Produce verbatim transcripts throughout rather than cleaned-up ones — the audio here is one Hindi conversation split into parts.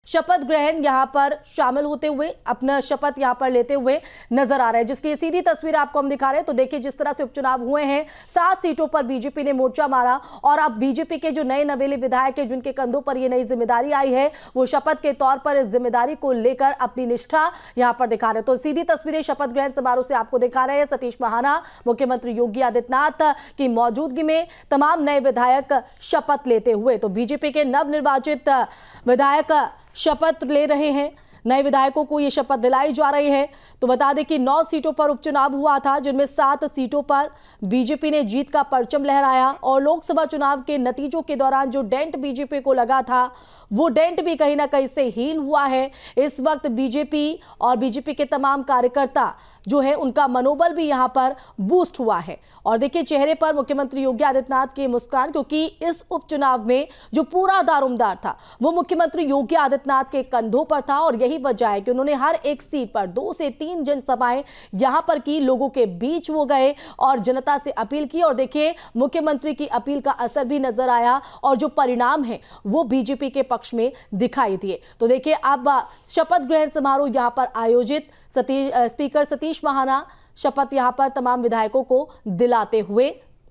शपथ ग्रहण यहां पर शामिल होते हुए अपना शपथ यहां पर लेते हुए नजर आ रहे हैं, जिसकी सीधी तस्वीर आपको हम दिखा रहे हैं। तो देखिए जिस तरह से उपचुनाव हुए हैं, सात सीटों पर बीजेपी ने मोर्चा मारा और अब बीजेपी के जो नए नवेले विधायक हैं जिनके कंधों पर यह नई जिम्मेदारी आई है, वो शपथ के तौर पर इस जिम्मेदारी को लेकर अपनी निष्ठा यहां पर दिखा रहे हैं। तो सीधी तस्वीरें शपथ ग्रहण समारोह से आपको दिखा रहे हैं। सतीश महाना, मुख्यमंत्री योगी आदित्यनाथ की मौजूदगी में तमाम नए विधायक शपथ लेते हुए, तो बीजेपी के नवनिर्वाचित विधायक शपथ ले रहे हैं। नए विधायकों को यह शपथ दिलाई जा रही है। तो बता दें कि नौ सीटों पर उपचुनाव हुआ था, जिनमें सात सीटों पर बीजेपी ने जीत का परचम लहराया और लोकसभा चुनाव के नतीजों के दौरान जो डेंट बीजेपी को लगा था, वो डेंट भी कहीं ना कहीं से हील हुआ है। इस वक्त बीजेपी और बीजेपी के तमाम कार्यकर्ता जो है उनका मनोबल भी यहां पर बूस्ट हुआ है। और देखिए चेहरे पर मुख्यमंत्री योगी आदित्यनाथ की मुस्कान, क्योंकि इस उपचुनाव में जो पूरा दारोमदार था वो मुख्यमंत्री योगी आदित्यनाथ के कंधों पर था और यही वजह है कि उन्होंने हर एक सीट पर दो से तीन जनसभाएं यहां पर की, लोगों के बीच वो गए और जनता से अपील की। और देखिए मुख्यमंत्री की अपील का असर भी नजर आया और जो परिणाम है वो बीजेपी के पक्ष में दिखाई दिए। तो देखिए अब शपथ ग्रहण समारोह यहां पर आयोजित सतीश स्पीकर सतीश महाना शपथ यहां पर तमाम विधायकों को दिलाते हुए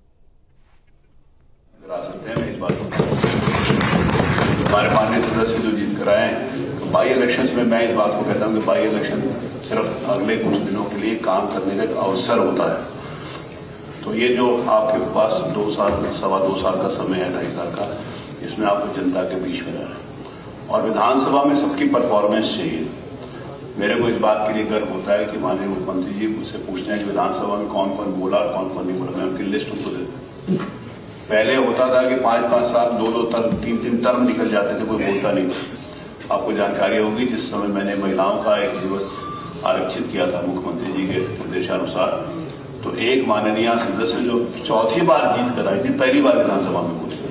हमारे माननीय सदस्य जो जीत कर आए हैं, बाई इलेक्शंस में मैं इस बात को कहता हूं कि बाई इलेक्शन सिर्फ अगले कुछ दिनों के लिए काम करने का एक अवसर होता है। तो ये जो आपके पास दो साल सवा दो साल का समय है, ढाई साल का, इसमें आपको जनता के बीच में रहना है और विधानसभा में सबकी परफॉर्मेंस चाहिए। मेरे को इस बात के लिए गर्व होता है कि माननीय मुख्यमंत्री जी मुझसे पूछते हैं कि विधानसभा में कौन कौन बोला और कौन कौन नहीं बोला, मैं उनकी लिस्ट उनको देता हूं। पहले होता था कि पांच पांच साल दो दो टर्म तीन तीन टर्म निकल जाते थे, कोई बोलता नहीं था। आपको जानकारी होगी जिस समय मैंने महिलाओं का एक दिवस आरक्षित किया था मुख्यमंत्री जी के निर्देशानुसार, तो एक माननीय सदस्य जो चौथी बार जीत कर आई थी, पहली बार विधानसभा में बोली।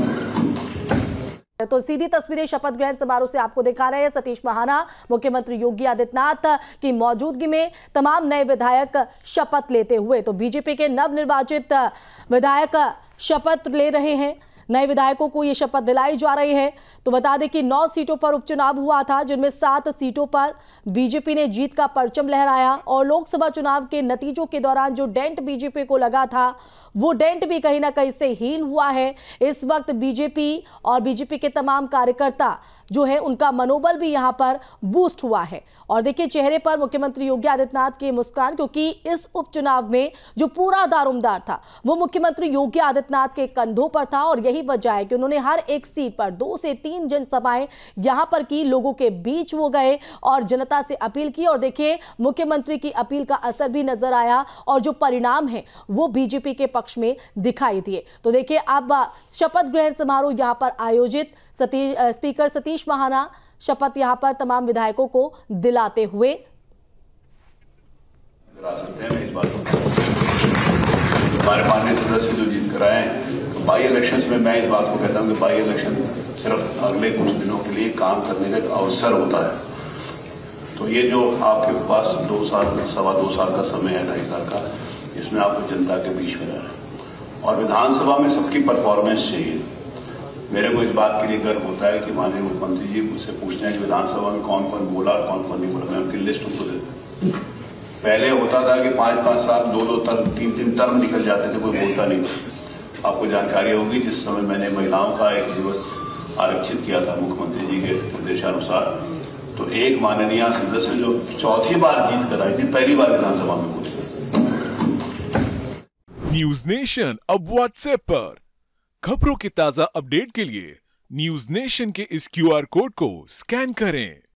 तो सीधी तस्वीरें शपथ ग्रहण समारोह से आपको दिखा रहे हैं। सतीश महाना, मुख्यमंत्री योगी आदित्यनाथ की मौजूदगी में तमाम नए विधायक शपथ लेते हुए, तो बीजेपी के नवनिर्वाचित विधायक शपथ ले रहे हैं। नए विधायकों को यह शपथ दिलाई जा रही है। तो बता दें कि नौ सीटों पर उपचुनाव हुआ था, जिनमें सात सीटों पर बीजेपी ने जीत का परचम लहराया और लोकसभा चुनाव के नतीजों के दौरान जो डेंट बीजेपी को लगा था, वो डेंट भी कहीं ना कहीं से हील हुआ है। इस वक्त बीजेपी और बीजेपी के तमाम कार्यकर्ता जो है उनका मनोबल भी यहां पर बूस्ट हुआ है। और देखिए चेहरे पर मुख्यमंत्री योगी आदित्यनाथ की मुस्कान, क्योंकि इस उपचुनाव में जो पूरा दारोमदार था वो मुख्यमंत्री योगी आदित्यनाथ के कंधों पर था और यही वजह है कि उन्होंने हर एक सीट पर दो से तीन जनसभाएं यहां पर की, लोगों के बीच वो गए और जनता से अपील की। और देखिए मुख्यमंत्री की अपील का असर भी नजर आया और जो परिणाम है वो बीजेपी के पक्ष में दिखाई दिए। तो देखिए अब शपथ ग्रहण समारोह यहां पर आयोजित सतीश स्पीकर सतीश महाना शपथ यहां पर तमाम विधायकों को दिलाते हुए हमारे माननीय सदस्य जो जीत कर आए हैं, तो बाई इलेक्शंस में मैं इस बात को कहता हूं कि बाई इलेक्शन सिर्फ अगले कुछ दिनों के लिए काम करने का एक अवसर होता है। तो ये जो आपके पास दो साल सवा दो साल का समय है, ढाई साल का, इसमें आपको जनता के बीच में रहना है और विधानसभा में सबकी परफॉर्मेंस चाहिए। मेरे को इस बात के लिए गर्व होता है कि माननीय मुख्यमंत्री जी मुझसे पूछते हैं कि विधानसभा में कौन कौन बोला और कौन कौन नहीं बोला, मैं उनकी लिस्ट उनको देता हूं। पहले होता था कि पांच पांच साल दो दो टर्म तीन तीन टर्म निकल जाते थे, कोई बोलता नहीं था। आपको जानकारी होगी जिस समय मैंने महिलाओं का एक दिवस आरक्षित किया था मुख्यमंत्री जी के निर्देशानुसार, तो एक माननीय सदस्य जो चौथी बार जीत कर आई थी, पहली बार विधानसभा में बोली। न्यूज नेशन अब व्हाट्सएप पर खबरों के ताजा अपडेट के लिए न्यूज नेशन के इस क्यू आर कोड को स्कैन करें।